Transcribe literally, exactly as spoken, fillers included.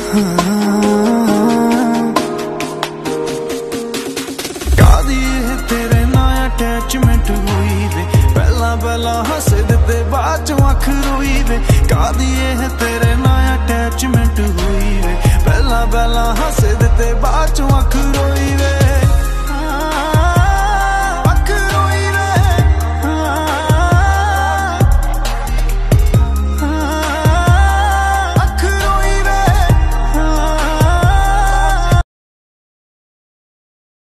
कादी तेरे ना अटैचमेंट हुई वे, पहला पहला हसे दे बाद च अख रोई वे। कादी तेरे ना अटैचमेंट हुई वे, पहला पहला हसे